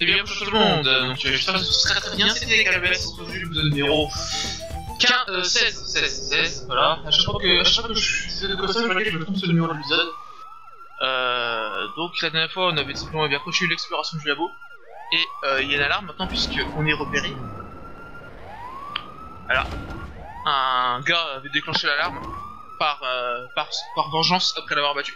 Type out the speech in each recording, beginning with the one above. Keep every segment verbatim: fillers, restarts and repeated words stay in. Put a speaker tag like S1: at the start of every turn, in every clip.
S1: Et bien bonjour tout le monde, donc j'espère que tout se très très bien, c'était Calvès, aujourd'hui l'épisode numéro quinze, euh, seize, seize, seize, voilà. À chaque fois que, à chaque fois que je fais de quoi ça, je vois que je me trompe sur le numéro de l'épisode. Euh, donc la dernière fois on avait simplement bien accroché l'exploration du labo, et euh, il y a une alarme maintenant puisqu'on est repéré. Voilà. Un gars avait déclenché l'alarme par, euh, par, par vengeance après l'avoir battu.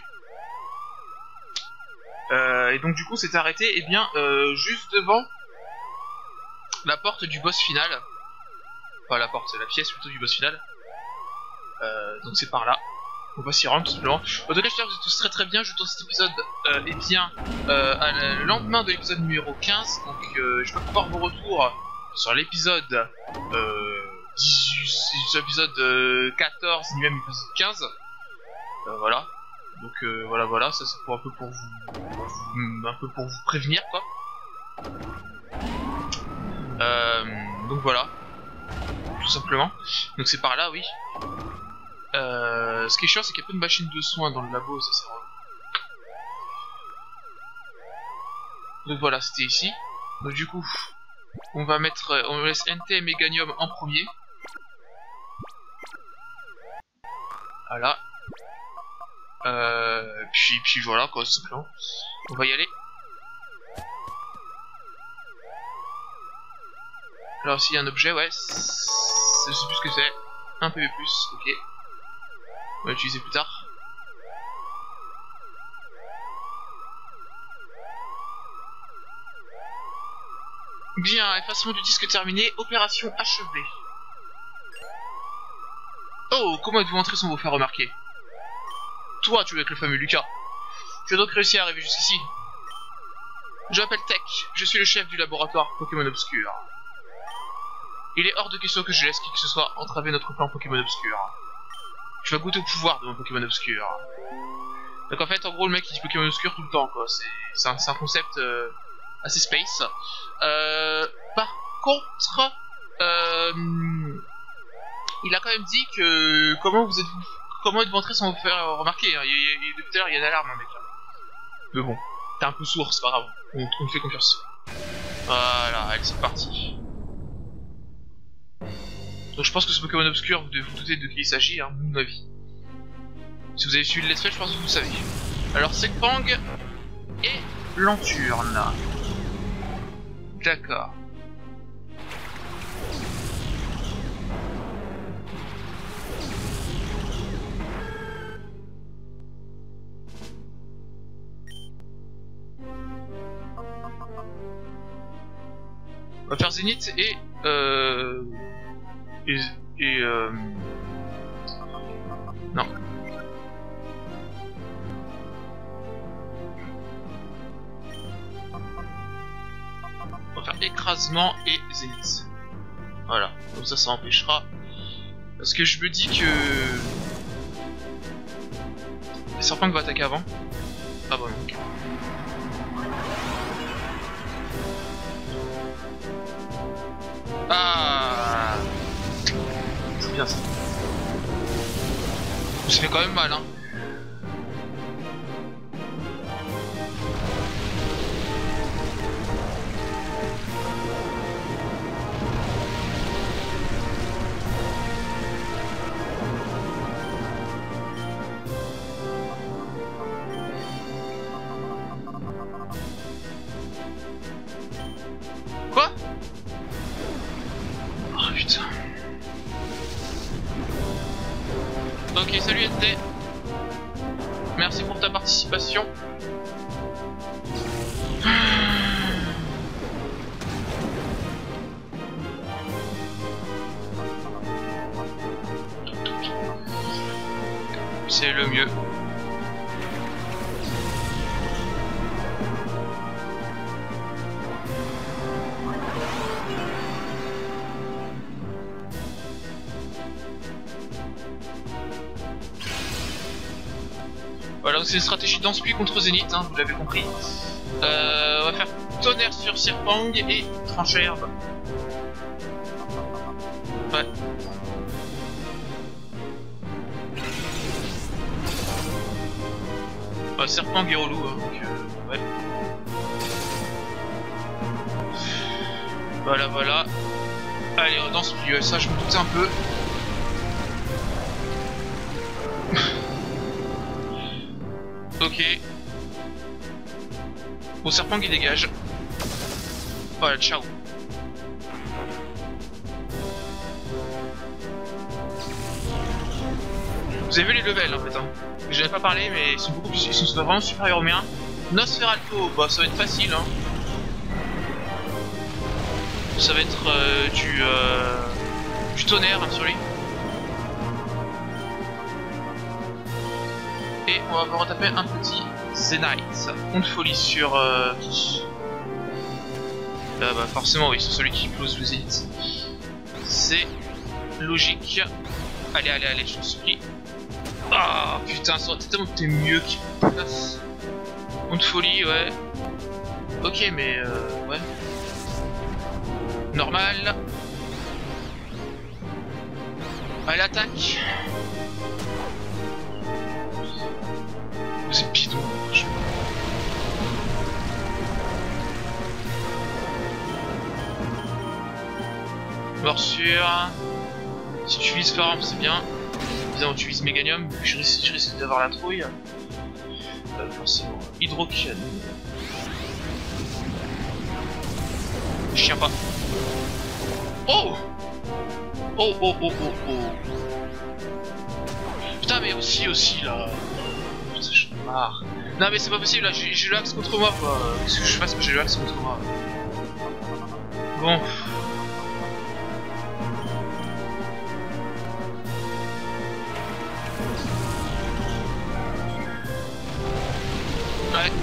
S1: Euh, et donc du coup c'est arrêté et eh bien euh, juste devant la porte du boss final. Enfin la porte, c'est la pièce plutôt du boss final. Euh, donc c'est par là. On va s'y rendre tout simplement. En tout cas j'espère que vous êtes tous très très bien. Je tourne cet épisode euh, et bien euh, à la, le lendemain de l'épisode numéro quinze. Donc euh, je vais voir vos retours sur l'épisode euh, dix-huit, l'épisode euh, quatorze, ni même l'épisode quinze. Euh, voilà. Donc euh, voilà voilà, ça c'est pour un peu pour vous, pour vous un peu pour vous prévenir quoi. Euh, donc voilà, tout simplement. Donc c'est par là oui. Euh, ce qui est chiant c'est qu'il y a peu de machines de soins dans le labo, ça c'est relou. Donc voilà, c'était ici. Donc du coup, on va mettre, on laisse N T et Meganium en premier. Voilà. Euh, puis, puis voilà quoi, simplement. On va y aller. Alors s'il y a un objet, ouais, je sais plus ce que c'est. Un P V plus, ok. On va l'utiliser plus tard. Bien, effacement du disque terminé, opération achevée. Oh, comment êtes-vous entré sans vous faire remarquer? Toi, tu dois être le fameux Lucas. Tu as donc réussi à arriver jusqu'ici. Je m'appelle Tech, je suis le chef du laboratoire Pokémon Obscur. Il est hors de question que je laisse qui que ce soit entraver notre plan Pokémon Obscur. Je vais goûter au pouvoir de mon Pokémon Obscur. Donc en fait, en gros, le mec il dit Pokémon Obscur tout le temps, quoi. C'est un, un concept euh, assez space. Euh, par contre, euh, il a quand même dit que comment vous êtes comment êtes-vous entré sans vous faire remarquer. Hein. Il, il, il, depuis tout à l'heure, il y a une alarme, hein, mec. Là. Mais bon, t'es un peu sourd, c'est pas grave. On, on te fait confiance. Voilà, allez, c'est parti. Donc je pense que ce Pokémon Obscur, vous devez vous douter de qui il s'agit, hein, mon avis. Si vous avez suivi le let's play, je pense que vous le savez. Alors Sekpang et Lanturne. D'accord. On va faire Zénith et euh... et, et euh... non. On va faire écrasement et Zénith. Voilà, comme ça ça empêchera. Parce que je me dis que les serpents va attaquer avant. Ah bon, ok. Ah, c'est bien ça. Ça fait quand même mal, hein. Quoi? Oh putain. Ok, salut N T. Merci pour ta participation. C'est le mieux. Voilà, c'est une stratégie danse-pluie contre Zénith, hein, vous l'avez compris. Euh, on va faire tonnerre sur Serpang et tranche à herbe. Ouais. Ouais, Serpang est relou, hein, donc euh, ouais. Voilà, voilà. Allez, on danse plus. Ça, je me doutais un peu. Ok. Au serpent qui dégage. Voilà, ciao. Vous avez vu les levels en fait, hein. Je n'avais pas parlé, mais ils sont beaucoup plus, ils sont vraiment supérieurs aux miens. Nosferatu, bah ça va être facile, hein. Ça va être euh, du, euh, du tonnerre hein, sur lui. Et on va retaper un petit Zenith. On de folie sur euh, qui Là bah forcément oui, c'est celui qui explose le Zenith. C'est logique. Allez, allez, allez, je t'en supplie. Ah oh, putain, ça aurait été tellement peut-être mieux qu'il place. On de folie, ouais. Ok, mais euh, ouais. Normal. Allez, attaque. Vous êtes bidon. Morsure. Si tu vises Farm, c'est bien. Évidemment, tu vises Meganium, je risque, je risque d'avoir la trouille. Euh, forcément. Hydrocanon. Je tiens pas. Oh Oh oh oh oh oh. Putain mais aussi aussi là. J'en ai marre. Non mais c'est pas possible là, j'ai le axe contre moi quoi. Qu'est-ce que je fasse que j'ai le axe contre moi? Bon. Ouais.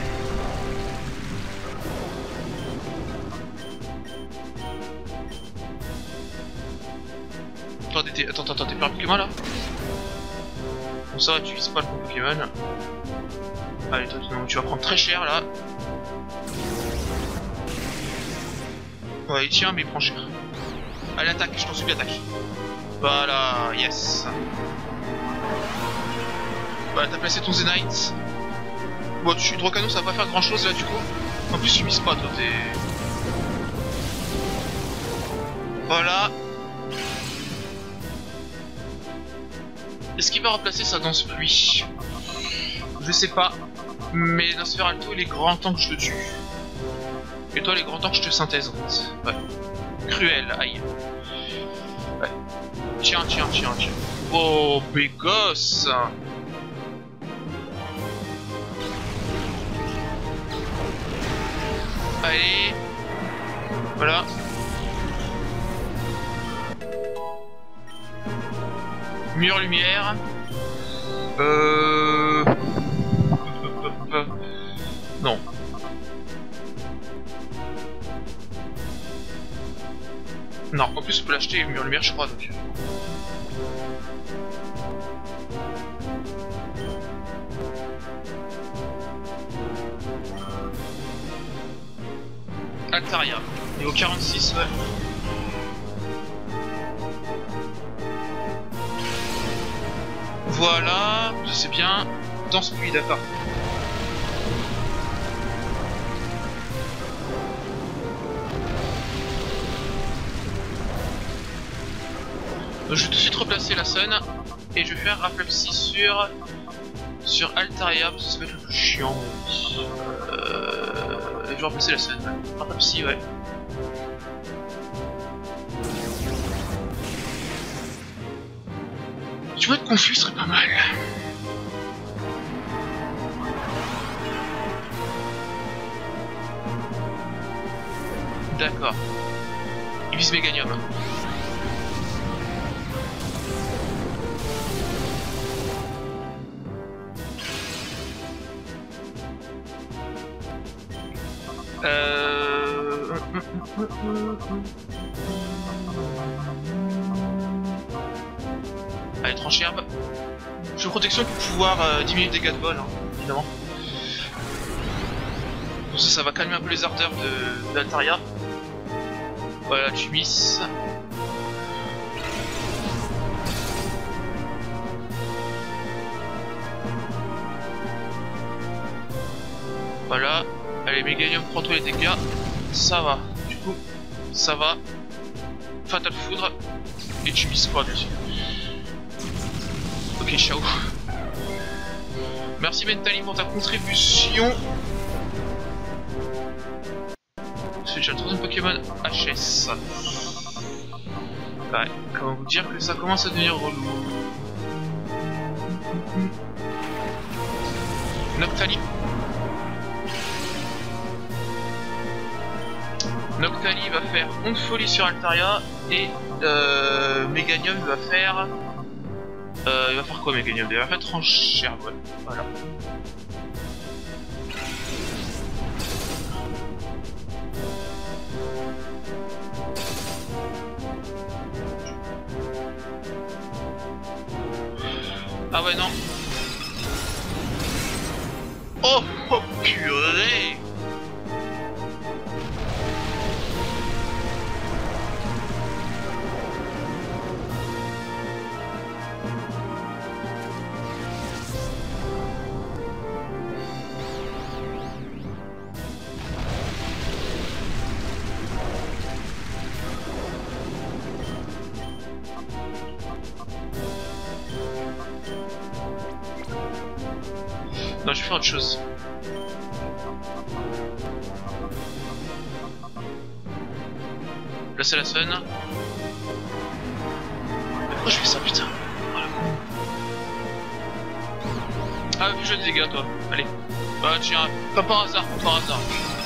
S1: Attends, t'es, attends, attends, t'es pas un Pokémon là? Bon ça va, tu vises pas le Pokémon. Allez, toi, non, tu vas prendre très cher là. Ouais, il tient, mais il prend cher. Allez, attaque, je t'en supplie, attaque. Voilà, yes. Voilà, t'as placé ton Zenith. Bon, tu Hydrocanon, ça va pas faire grand chose là du coup. En plus, tu mises pas, toi, t'es. Voilà. Est-ce qu'il va remplacer sa danse pluie? Je sais pas. Mais Nosferatu, il est grand temps que je le tue. Et toi, il est grand temps que je te synthèse en fait. Ouais. Cruel, aïe. Ouais. Tiens, tiens, tiens, tiens. Oh, bégosse. Allez. Voilà. Mur lumière. Euh... Non. Non, en plus on peut l'acheter mur lumière je crois donc. Altaria, niveau quarante-six, ouais. Voilà, ça c'est bien. Danse pluie, d'accord. Donc, je vais tout de suite replacer la Sun et je vais faire Raplepsy sur sur Altaria parce que ça va être le plus chiant. Euh... Et je vais replacer la Sun. Raplepsy, ouais. Tu vois, être confus serait pas mal. D'accord. Il vise Meganium. Euh... Allez, tranche herbe. Je protection pour pouvoir euh, diminuer les dégâts de vol, hein, évidemment. Pour ça, ça va calmer un peu les ardeurs de d'Altaria. Voilà, tu misses. Voilà. Allez, Meganium, prends-toi les dégâts. Ça va. Du coup, ça va. Fatal Foudre. Et tu mises quoi, bien sûr. Ok, ciao. Merci Mentali pour ta contribution. C'est déjà le troisième Pokémon H S. Ouais, comment vous dire que ça commence à devenir relou. Noctali. Noctali va faire Onde Folie sur Altaria et euh, Meganium va faire... Euh, il va faire quoi Meganium? Il va faire Tranchère, ouais. Voilà. Ah ouais non. Oh, oh purée. Non, je vais faire autre chose. Là c'est la Sun. Pourquoi je fais ça, putain? Oh, le con. Ah, puis je des dégâts, toi. Allez. Bah tiens, comme par hasard, comme par hasard.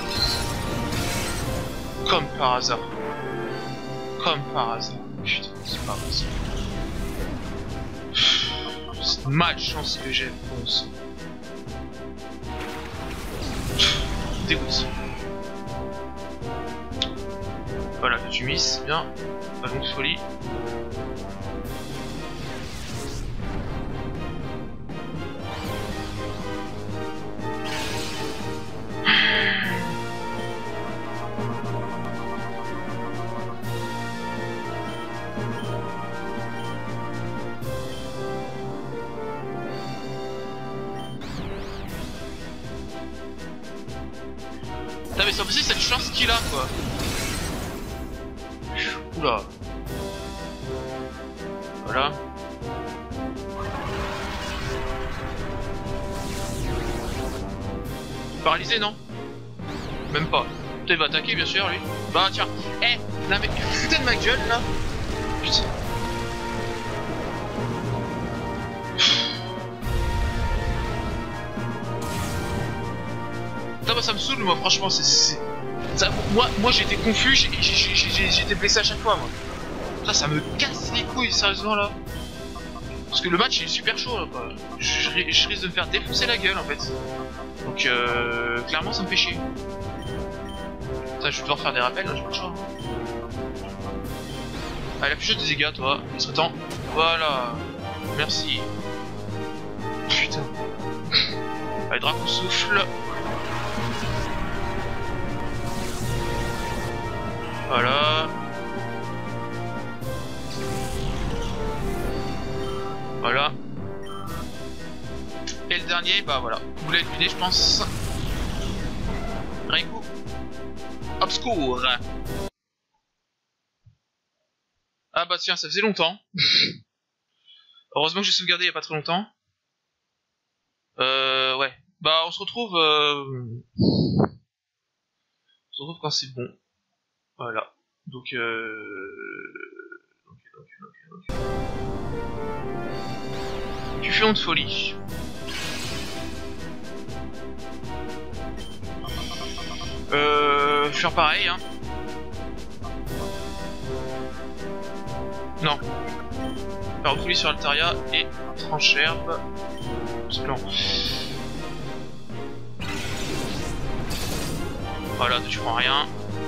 S1: Comme par hasard. Comme par hasard. Putain, c'est pas possible. C'est malchance que j'ai, bon sang. Dégoûte. Voilà, que tu misses, bien. Ballon de folie. Putain mais c'est impossible cette chance qu'il a quoi. Oula. Voilà. Paralysé non? Même pas. Peut-être il va attaquer bien sûr lui. Bah tiens. Eh hey, non mais foutez de ma gueule là. Putain. Putain bah ça me saoule moi franchement c'est... Ça, moi, moi j'étais confus, j'étais blessé à chaque fois moi. Ça, ça me casse les couilles sérieusement là. Parce que le match il est super chaud là quoi. Je, je, je risque de me faire défoncer la gueule en fait. Donc euh, clairement ça me fait chier. Ça, je vais devoir faire des rappels, là j'ai pas le choix. Allez, affiche des dégâts toi, il serait temps. Voilà. Merci. Putain. Allez, Dragon souffle. Voilà. Voilà. Et le dernier, bah voilà. Vous l'avez deviné, je pense. Raikou. Obscur. Ah bah tiens, ça faisait longtemps. Heureusement que j'ai sauvegardé il y a pas très longtemps. Euh, ouais. Bah on se retrouve... Euh... On se retrouve quand c'est bon. Voilà. Donc euh... Donc, donc, donc, donc. Tu fais honte folie. Euh... Je vais faire pareil hein. Non. Faire folie sur Altaria et Trancherbe. C'est plan. Voilà, tu prends rien.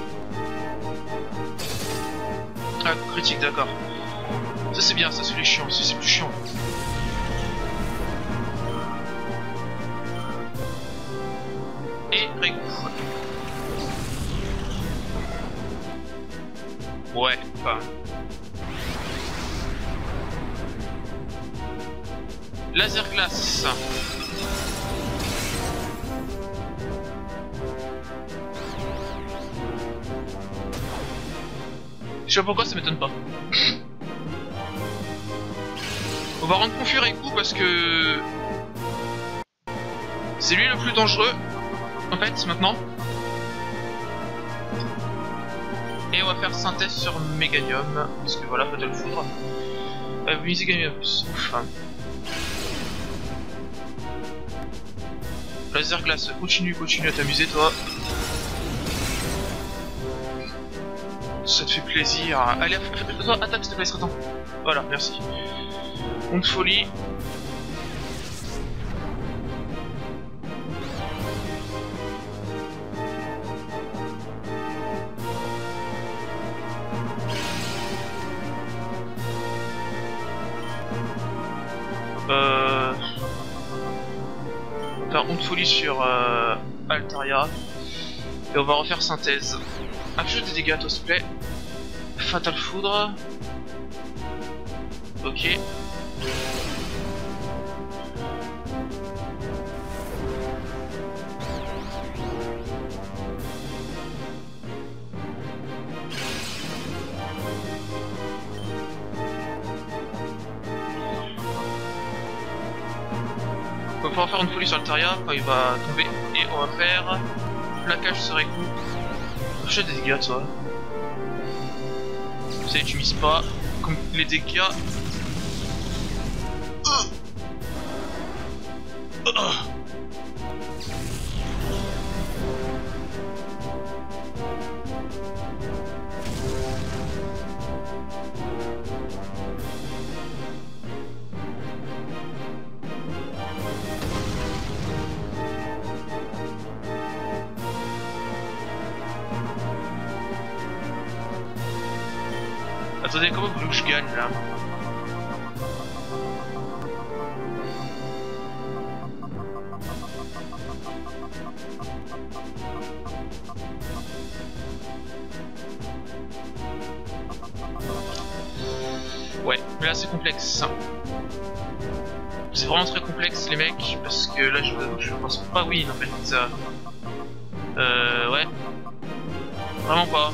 S1: Ah, critique, d'accord. Ça c'est bien, ça c'est les chiants, ça c'est plus chiant. Et Raikou. Ouais, enfin. Laser glace. Je sais pas pourquoi, ça m'étonne pas. On va rendre confus Raikou parce que... c'est lui le plus dangereux, en fait, maintenant. Et on va faire synthèse sur Méganium, parce que voilà, Fatal Foudre. Euh, Méganium, ouf. Laser glace, continue, continue à t'amuser toi. Ça te fait plaisir. Allez, toi, attaque s'il te plaît, Sratan. Voilà, merci. Honte folie. Euh... Faire honte folie sur euh, Altaria. Et on va refaire synthèse. Inflige des dégâts, toi s'il te plaît. Fatal Foudre. Ok. On va pouvoir faire une folie sur Altaria quand il va tomber. Et on va faire plaquage sur Raikou. Inflige des dégâts, toi. Vous savez, tu mises pas. Comme les dégâts. Uh. Uh. Attendez, comment vous voulez que je gagne là? Ouais, mais là c'est complexe. C'est vraiment très complexe les mecs, parce que là je vous avoue que je pense pas win en fait. Ça... Euh ouais. Vraiment pas.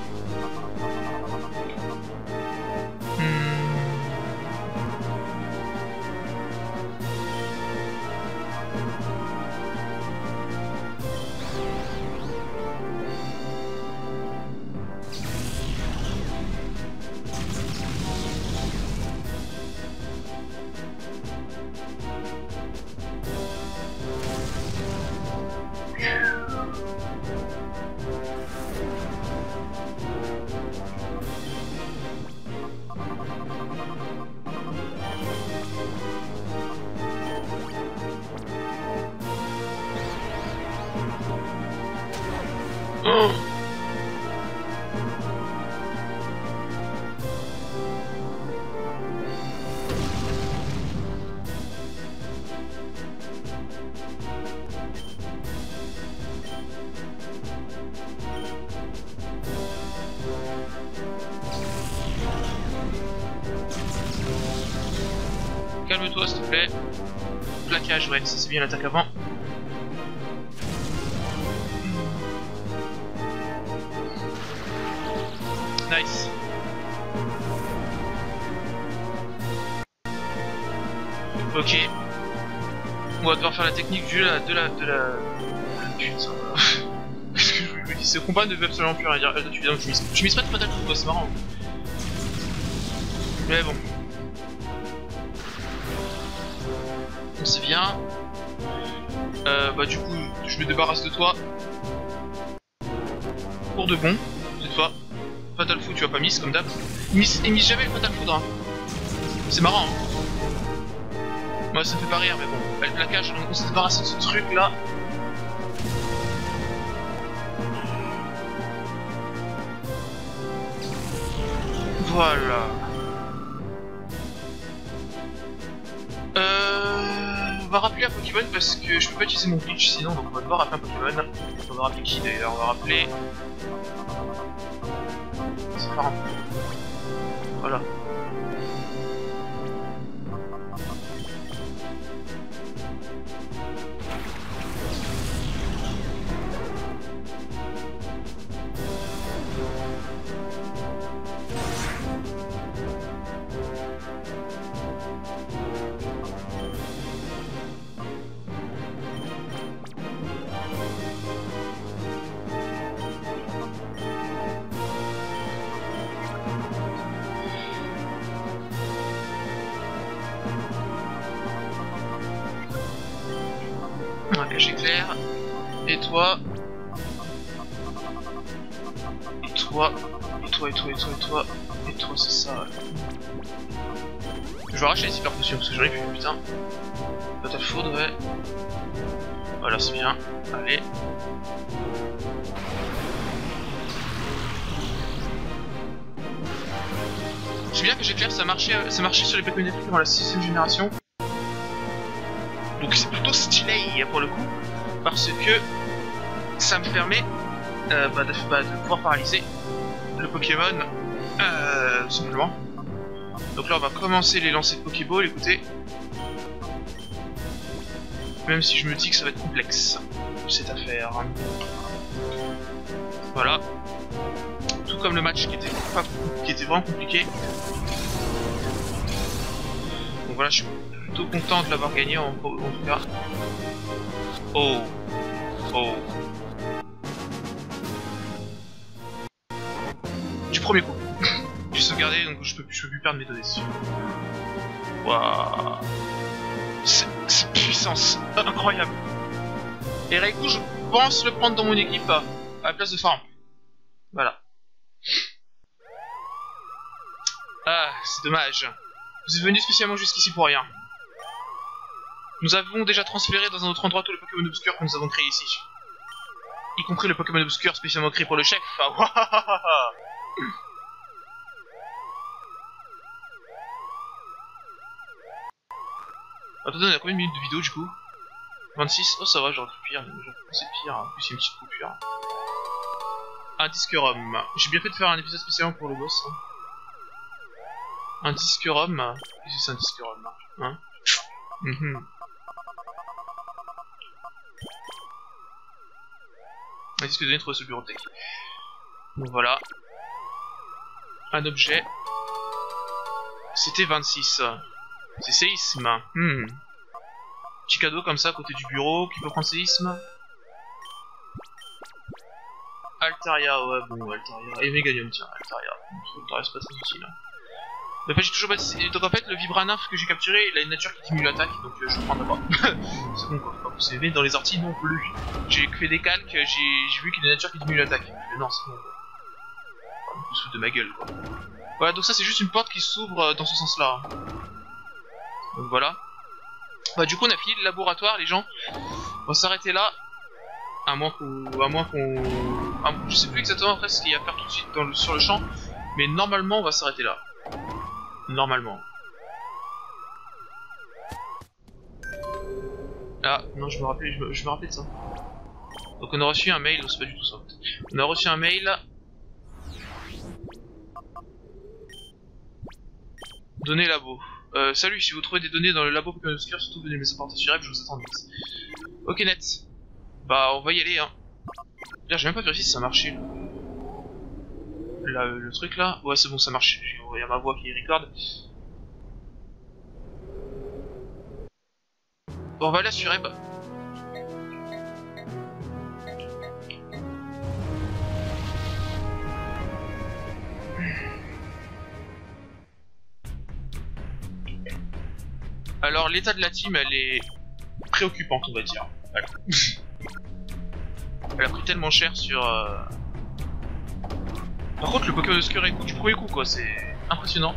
S1: Oh. Calme-toi s'il te plaît. Plaquage, ouais, ça c'est bien l'attaque avant. Nice. Ok. On va devoir faire la technique du la de la de la. Putain. Qu'est-ce que je vous dis? Ce combat ne veut absolument plus rien dire. Euh, tu, tu mises, tu mises pas de Fatal Foudre, c'est marrant. Mais bon. On sait bien. Euh, bah du coup, je me débarrasse de toi. Pour de bon, cette fois. Fatal Foudre, tu vas pas miss comme d'hab. Il mise, il mise jamais le Fatal Foudre. Hein. C'est marrant. Hein. Moi ça me fait pas rire, mais bon. Elle plaquage, on, on se débarrasse de ce truc là. Voilà. Euh... On va rappeler un Pokémon parce que je peux pas utiliser mon glitch sinon, donc on va devoir rappeler un Pokémon. On va rappeler qui d'ailleurs? On va rappeler... C'est pas un... Voilà. On va cacher clair. Et toi. Et toi. Et toi, et toi, et toi, et toi. Et toi, c'est ça. Je vais arracher les super potions parce que j'en ai plus, putain. Fatal foudre, ouais. Voilà, c'est bien. Allez. J'aime bien que j'éclaire, ça marchait, ça marchait sur les Pokémon électriques dans la sixième génération. Donc c'est plutôt stylé pour le coup, parce que ça me permet euh, bah, de, bah, de pouvoir paralyser le Pokémon euh, tout simplement. Donc là on va commencer les lancers de Pokéball, écoutez. Même si je me dis que ça va être complexe, cette affaire. Voilà. Tout comme le match qui était, pas, qui était vraiment compliqué. Donc voilà, je suis plutôt content de l'avoir gagné en, en tout cas. Oh. Oh. Du premier coup. J'ai sauvegardé, donc je peux, je peux plus perdre mes données dessus. Waouh. Cette puissance incroyable. Et Raikou, je pense le prendre dans mon équipe à la place de Faramp. Voilà. Ah, c'est dommage. Vous êtes venu spécialement jusqu'ici pour rien. Nous avons déjà transféré dans un autre endroit tous les Pokémon obscurs que nous avons créés ici. Y compris le Pokémon obscur spécialement créé pour le chef. Ah, waouh. Attendez, on a combien de minutes de vidéo du coup? vingt-six. Oh ça va, j'aurais pu pire, c'est pire, en plus il y a une petite coupure. Un disque ROM. J'ai bien fait de faire un épisode spécial pour le boss. Hein. Un disque ROM. Qu'est-ce que c'est un disque ROM? Hein? Mm-hmm. Un disque de données trouvé sur le bureau de tech. Donc voilà. Un objet. C'était vingt-six. C'est séisme. Hmm. Petit cadeau comme ça à côté du bureau qui peut prendre séisme. Altaria, ouais bon, Altaria. Et Meganium, tiens, Altaria. Altaria c'est pas très utile. Hein. Mais j'ai toujours pas... Donc en fait, le Vibranymph que j'ai capturé, il a une nature qui diminue l'attaque, donc euh, je prends d'abord. C'est bon quoi, faut pas pousser dans les orties non plus. J'ai fait des calques, j'ai vu qu'il a une nature qui diminue l'attaque. Non, c'est bon quoi. Pas me foutre de ma gueule quoi. Voilà, donc ça c'est juste une porte qui s'ouvre dans ce sens-là. Donc voilà. Bah du coup on a fini le laboratoire les gens. On va s'arrêter là. À moins qu'on... À moins qu'on... Ah, je sais plus exactement après ce qu'il y a à faire tout de suite dans le... sur le champ. Mais normalement on va s'arrêter là. Normalement. Ah non je me rappelais, je me, je me rappelais de ça. Donc on a reçu un mail, c'est pas du tout ça. On a reçu un mail. Données labo. Euh, salut, si vous trouvez des données dans le labo Pokémon Obscur, surtout venez me les apporter sur F, je vous attends vite. Ok net. Bah on va y aller hein. D'ailleurs j'ai même pas vérifié si ça marchait. Là, le truc là. Ouais c'est bon ça marche. Il y a ma voix qui record. Bon on va aller sur Eb. Alors l'état de la team elle est préoccupante on va dire. Voilà. Elle a pris tellement cher sur... Euh... Par contre le Pokémon Obscur est du premier coup quoi, c'est impressionnant.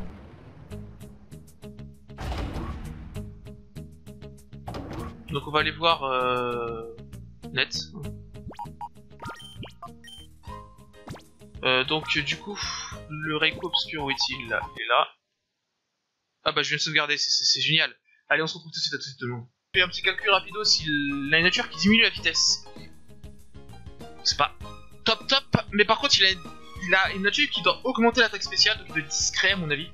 S1: Donc on va aller voir euh... net. Euh, donc du coup, le Raikou Obscur où est-il? Là, il est là. Ah bah je viens de sauvegarder, c'est génial. Allez on se retrouve tout de suite à tout de suite demain. Je fais un petit calcul rapido s'il a une nature qui diminue la vitesse. C'est pas top top, mais par contre il a, il a une nature qui doit augmenter l'attaque spéciale, donc il doit être discret à mon avis.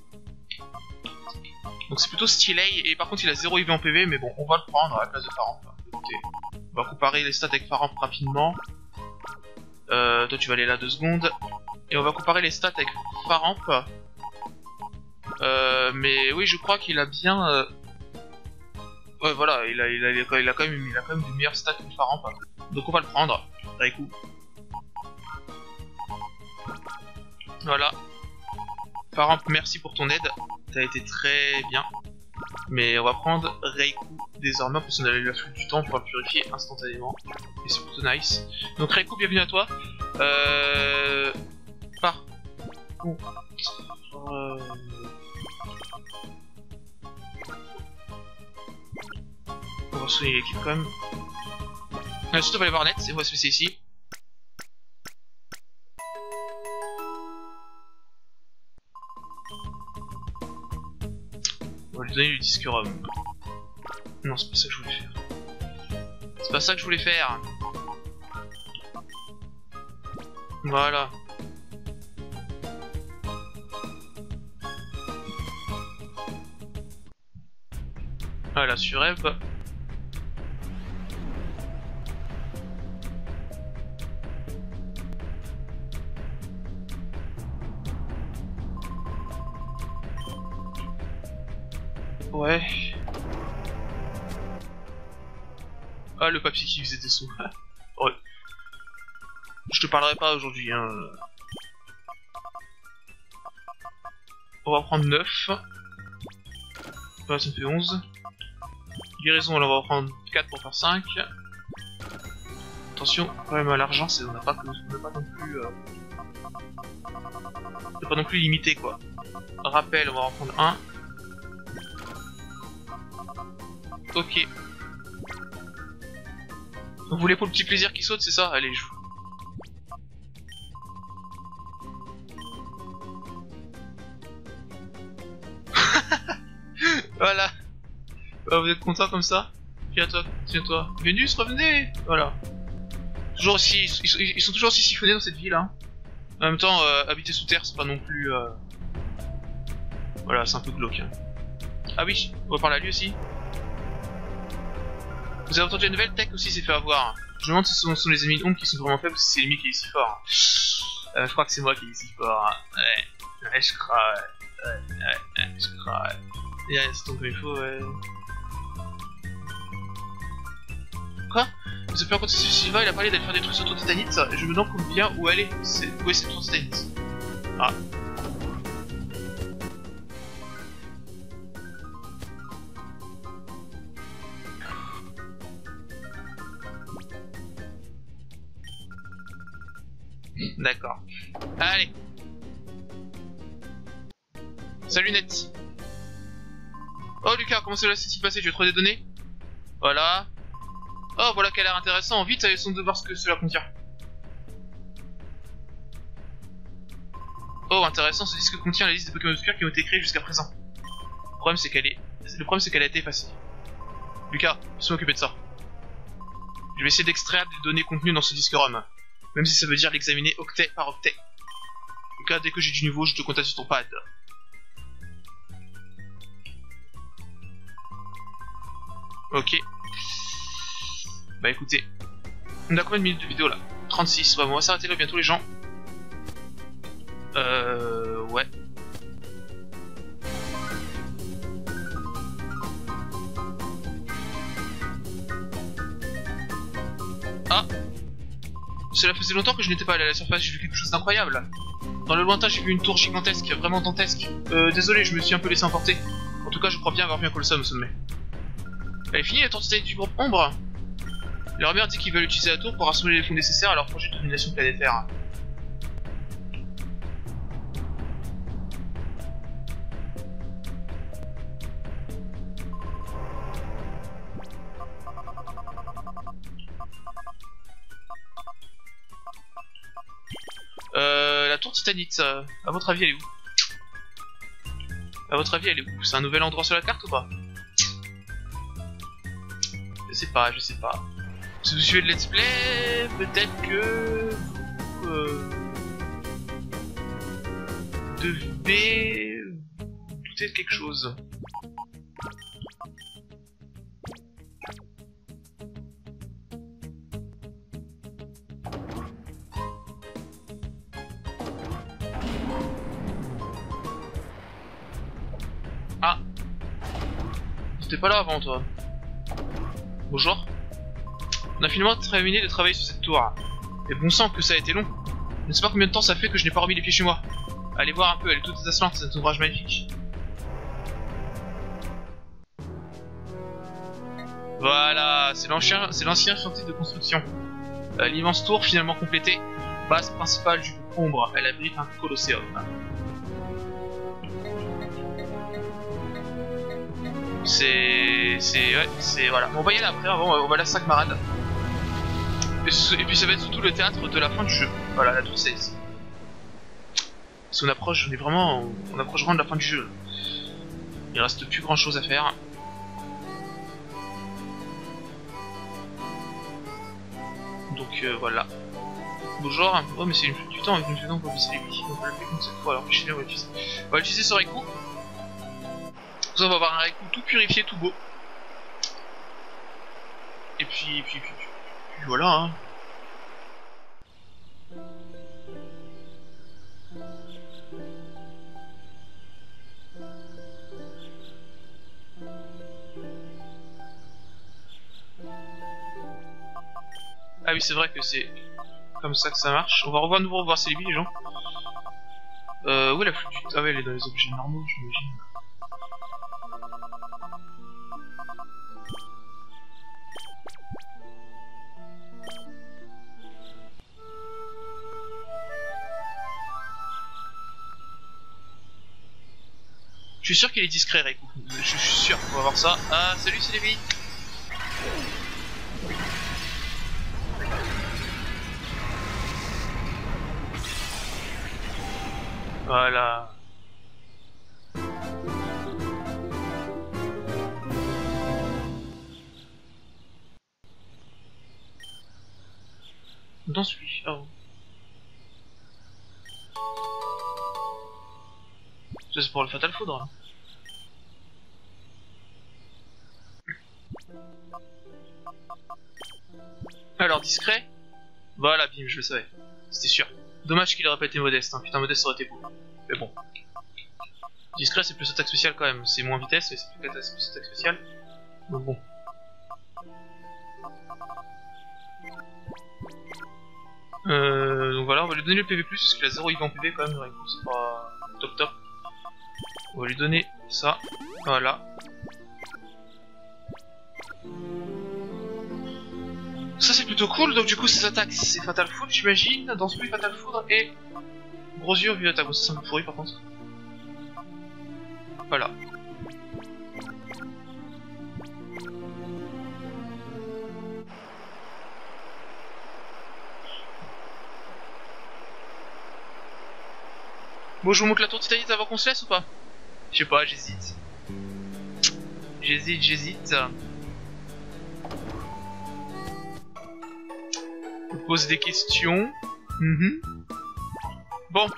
S1: Donc c'est plutôt stylé, et par contre il a zéro I V en P V, mais bon on va le prendre à la place de Faramp. Écoutez, on va comparer les stats avec Faramp rapidement. Euh, toi tu vas aller là deux secondes. Et on va comparer les stats avec Faramp. Euh, mais oui je crois qu'il a bien... Euh... Ouais voilà, il a, il, a, il, a, il a quand même, il a quand même des meilleures stats que Faramp. Donc on va le prendre, Raikou. Voilà. Faramp, merci pour ton aide. T'as été très bien. Mais on va prendre Reiku désormais parce qu'on a la flûte du temps pour le purifier instantanément. Et c'est plutôt nice. Donc Reiku, bienvenue à toi. Euh... Par contre... Euh... On va soigner l'équipe quand même. Ensuite on va aller voir Net, et on va se laisser ici. On va lui donner le disque ROM. Non, c'est pas ça que je voulais faire. C'est pas ça que je voulais faire. Voilà. Voilà, sur Eve. Ouais. Ah, le papier qui faisait des sous. Ouais. Je te parlerai pas aujourd'hui, hein. On va prendre neuf. Voilà, ça me fait onze. Guérison, là on va prendre quatre pour faire cinq. Attention, quand même à l'argent, on n'a pas, pas non plus... Euh... C'est pas non plus limité, quoi. Rappel, on va en prendre un. Ok. Vous voulez pour le petit plaisir qui saute, c'est ça? Allez, je... Voilà. Ah, vous êtes content comme ça? Tiens-toi, tiens-toi. Vénus, revenez. Voilà. Toujours aussi, ils, ils sont toujours aussi siphonnés dans cette ville, hein. En même temps, euh, habiter sous terre, c'est pas non plus... Euh... Voilà, c'est un peu glauque. Hein. Ah oui, on va parler à lui aussi. Vous avez entendu la nouvelle? Tech aussi s'est fait avoir. Je me demande si ce sont, sont les ennemis de Ombre qui sont vraiment faibles ou si c'est l'ennemi qui est si fort. Euh, je crois que c'est moi qui est si fort. Ouais, ouais, je crois. Ouais, ouais, ouais, je crois. Ouais, c'est donc comme il faut, ouais. Quoi? Vous avez pu rencontrer Sylvain, il a parlé d'aller faire des trucs sur ton Titanite. Je me demande combien où elle est. C'est... Où est cette ton Titanite? Ah. D'accord. Allez. Salut Net. Oh Lucas, comment cela s'est-il passé? Tu as trouvé des données? Voilà. Oh voilà qui a l'air intéressant. Vite, essayons de voir ce que cela contient. Oh intéressant, ce disque contient la liste des Pokémon obscurs qui ont été créés jusqu'à présent. Le problème c'est qu'elle est... Le problème c'est qu'elle a été effacée. Lucas, je m'occuper de ça. Je vais essayer d'extraire des données contenues dans ce disque ROM. Même si ça veut dire l'examiner octet par octet. Lucas, dès que j'ai du nouveau, je te contacte sur ton pad. Ok. Bah écoutez. On a combien de minutes de vidéo là? trente-six. Bah bon, on va s'arrêter là bientôt les gens. Euh... Ouais. Ah! Cela faisait longtemps que je n'étais pas allé à la surface, j'ai vu quelque chose d'incroyable. Dans le lointain, j'ai vu une tour gigantesque, vraiment dantesque. Euh, désolé, je me suis un peu laissé emporter. En tout cas, je crois bien avoir vu un colossum au sommet. Elle est finie la tour Titanite du groupe Ombre. Leur mère dit qu'ils veulent utiliser la tour pour rassembler les fonds nécessaires à leur projet de domination planétaire. Euh, la tour Titanite, euh, à votre avis elle est où? À votre avis elle est où? C'est un nouvel endroit sur la carte ou pas? Je sais pas, je sais pas. Si vous suivez le let's play, peut-être que vous euh, devez douter de quelque chose. Ah, t'étais pas là avant toi. Bonjour. On a finalement terminé de travailler sur cette tour. Et bon sang que ça a été long. Je ne sais pas combien de temps ça fait que je n'ai pas remis les pieds chez moi. Allez voir un peu, elle est toute étincelante, cet ouvrage magnifique. Voilà, c'est l'ancien c'est l'ancien chantier de construction. Euh, L'immense tour finalement complétée. Base principale du groupe Ombre, elle abrite un colosséum. C'est... c'est... ouais, c'est... voilà. Bon, on va y aller après, avant, on va aller à cinq marades. Et puis ça va être surtout le théâtre de la fin du jeu. Voilà, la tour seize. Parce qu'on approche, on est vraiment... on approche vraiment de la fin du jeu. Il reste plus grand chose à faire. Donc euh, voilà. Bonjour. Oh mais c'est une flûte du temps avec une flûte pour baisser les pieds. On va l'appeler comme cette fois, alors on va l'utiliser. On va l'utiliser sur Raikou. Ça, on va avoir un Raikou tout purifié, tout beau. Et puis, puis, puis, puis, puis voilà hein. Ah oui c'est vrai que c'est comme ça que ça marche. On va revoir nouveau revoir Celebi les gens. Euh où est la flûte du... Ah ouais elle est dans les objets normaux j'imagine. Je suis sûr qu'il est discret Raikou. Je suis sûr qu'on va voir ça. Ah salut Celebi. Voilà. Dans celui. Oh. Ça c'est pour le Fatal Foudre. Hein. Alors discret. Voilà bim je le savais. C'était sûr. Dommage qu'il aurait pas été modeste, hein. Putain modeste ça aurait été beau. Mais bon. Discret c'est plus attaque spéciale quand même. C'est moins vitesse mais c'est plus attaque spéciale. Donc bon. Euh, donc voilà, on va lui donner le P V plus, parce qu'il a zéro I V en P V quand même, c'est pas top top. On va lui donner ça, voilà. Ça c'est plutôt cool, donc du coup ses attaques c'est Fatal Foudre j'imagine, dans celui Fatal Foudre et Gros yeux vu attaque, ça c'est un peu pourri par contre. Voilà. Bon, je vous montre la tour titanite avant qu'on se laisse ou pas? Je sais pas, j'hésite. J'hésite, j'hésite. Je pose des questions. Mm-hmm. Bon.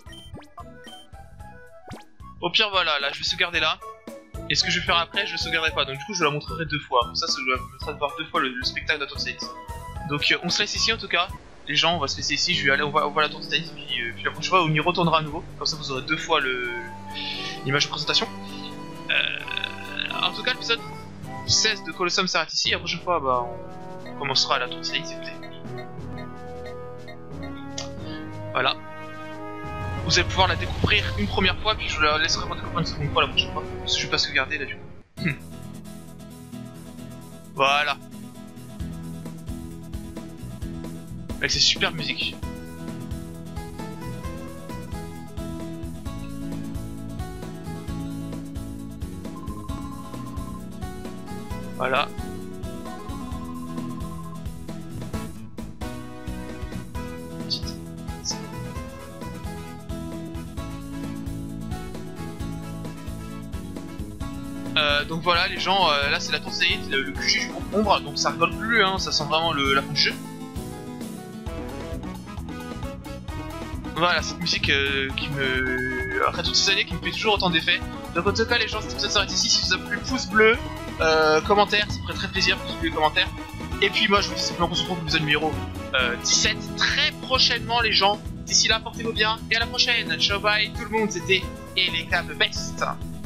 S1: Au pire, voilà, là, je vais sauvegarder là. Et ce que je vais faire après, je ne sauvegarderai pas. Donc, du coup, je la montrerai deux fois. Comme ça, ça me permettra de voir deux fois le, le spectacle de la tour titanite. Donc, euh, on se laisse ici en tout cas. Les gens, on va se laisser ici, je vais aller, on va, on va à la tour titanite, puis, euh, puis la prochaine fois on y retournera à nouveau, comme ça vous aurez deux fois l'image de présentation. Euh, en tout cas l'épisode seize de Colosseum s'arrête ici, la prochaine fois bah, on commencera à la tour titanite, écoutez. Voilà. Vous allez pouvoir la découvrir une première fois, puis je vous la laisserai découvrir une seconde fois la prochaine fois, parce que je vais pas sauvegarder là du coup. Voilà. Avec ces super musiques. Voilà. Euh, donc voilà les gens, euh, là c'est la tour titanite, le, le Q G du groupe Ombre, donc ça rigole plus, hein, ça sent vraiment le, la fin du jeu. Voilà, cette musique euh, qui me... après toutes ces années, qui me fait toujours autant d'effets. Donc en tout cas les gens, cet épisode s'arrête ici. Si vous avez plu, pouce bleu, euh, commentaire, ça ferait très plaisir, pouce bleu et commentaire. Et puis moi je vous dis simplement qu'on se retrouve pour l'épisode numéro euh, dix-sept très prochainement les gens. D'ici là, portez-vous bien et à la prochaine. Ciao bye tout le monde, c'était Elekabest.